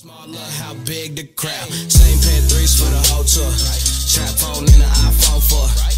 Small look how big the crowd. Same pair threes for the whole tour. Trap phone and the iPhone 4.